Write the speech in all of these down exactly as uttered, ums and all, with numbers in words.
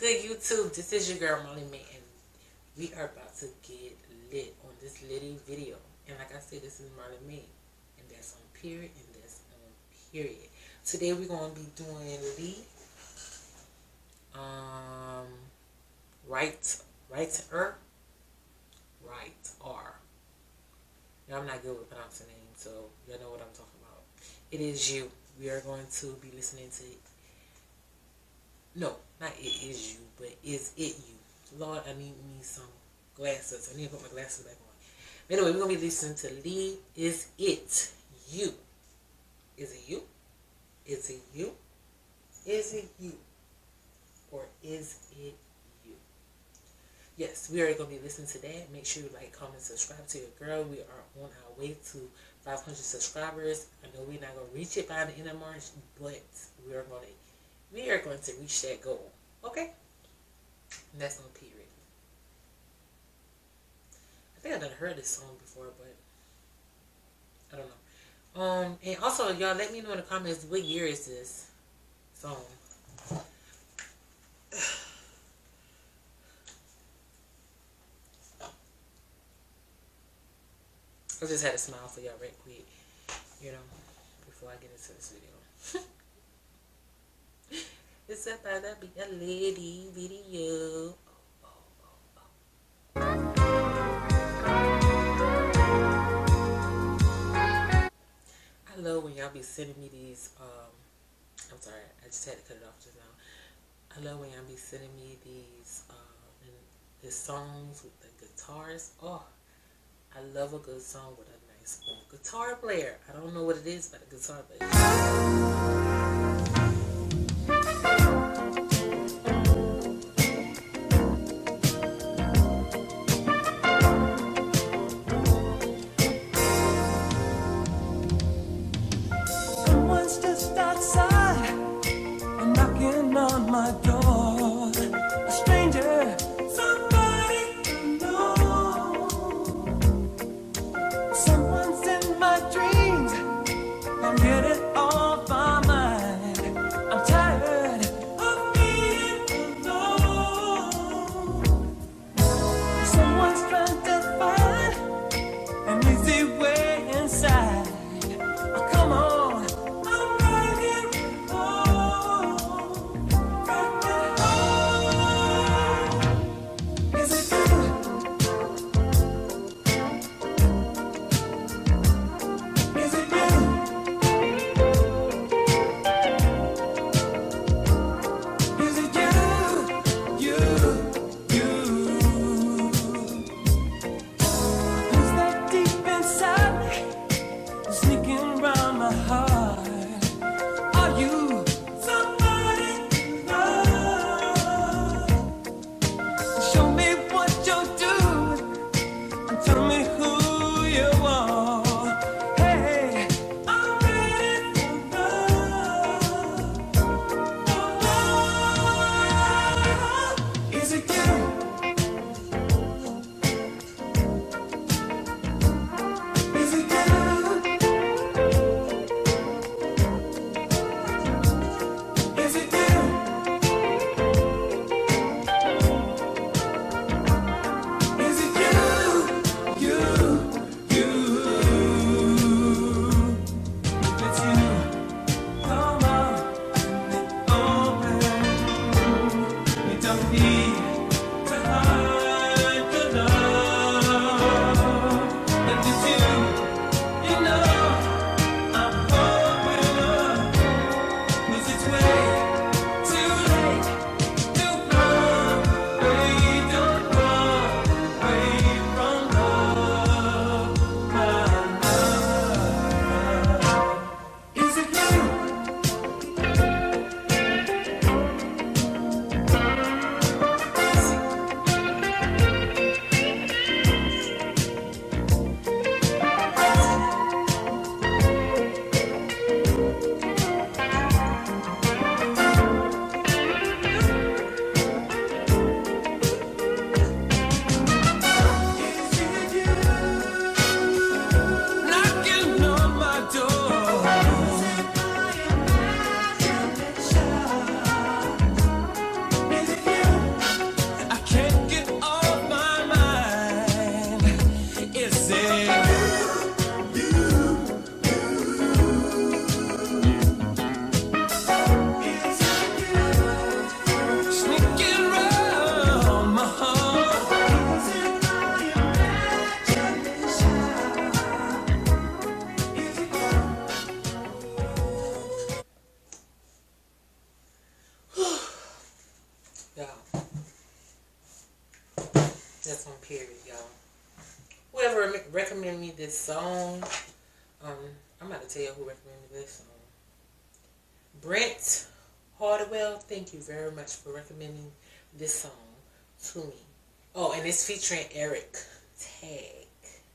good, YouTube? This is your girl Molly May, and we are about to get lit on this litty video. And like I said, this is Molly May, and that's on period, and that's on period. Today we're gonna be doing Lee, um, right, Ritenour, right R. Now I'm not good with pronouncing names, so y'all know what I'm talking about. It is you. We are going to be listening to it. No, not it is you, but is it you? Lord, I need me some glasses. I need to put my glasses back on. But anyway, we're going to be listening to Lee, Is It You? Is it you? Is it you? Is it you? Or is it you? Yes, we are going to be listening to that. Make sure you like, comment, subscribe to your girl. We are on our way to five hundred subscribers. I know we're not going to reach it by the end of March, but we are going to we are going to reach that goal. Okay? And that's on period. I think I've never heard this song before, but I don't know. Um, and also, y'all, let me know in the comments, what year is this song? I just had to smile for y'all right quick, you know, before I get into this video. It's about to be a lady video. Oh, oh, oh, oh. I love when y'all be sending me these, um, I'm sorry, I just had to cut it off just now. I love when y'all be sending me these, um, the songs with the guitars. Oh, I love a good song with a nice guitar player. I don't know what it is, but a guitar player. Someone's just outside and knocking on my door. A stranger, somebody I know. Someone's in my dreams, can't get it off my mind. period, y'all. Whoever recommended me this song, um, I'm about to tell you who recommended me this song. Brent Hardwell, thank you very much for recommending this song to me. Oh, and it's featuring Eric Tag.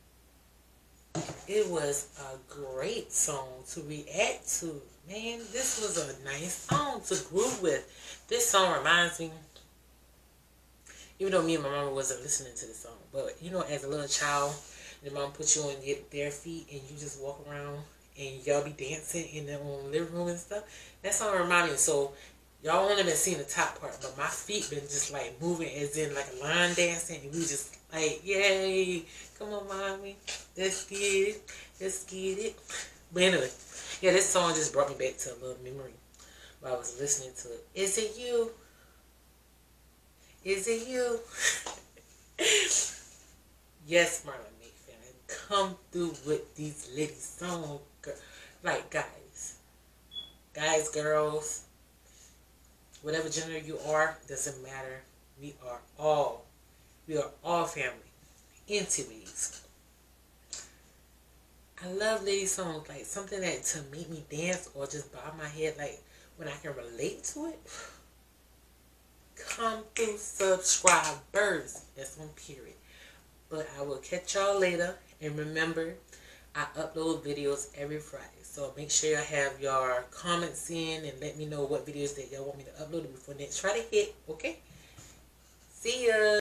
It was a great song to react to. Man, this was a nice song to groove with. This song reminds me, even though me and my mama wasn't listening to the song, but you know, as a little child, your mom put you on their feet and you just walk around and y'all be dancing in the um, living room and stuff. That song remind me. So y'all only been seeing the top part, but my feet been just like moving as in like a line dancing, and we just like, yay, come on, mommy, let's get it, let's get it. But anyway, yeah, this song just brought me back to a little memory while I was listening to it. Is it you? Is it you? Yes, Marlon Mayfair, come through with these litty songs. Like, guys, guys, girls, whatever gender you are, doesn't matter. We are all, we are all family. Into these. I love lady songs, like something that to make me dance or just bob my head, like when I can relate to it. Come through, subscribers. That's on period. But I will catch y'all later. And remember, I upload videos every Friday. So make sure y'all have your comments in and let me know what videos that y'all want me to upload before next Friday hit. Okay? See ya.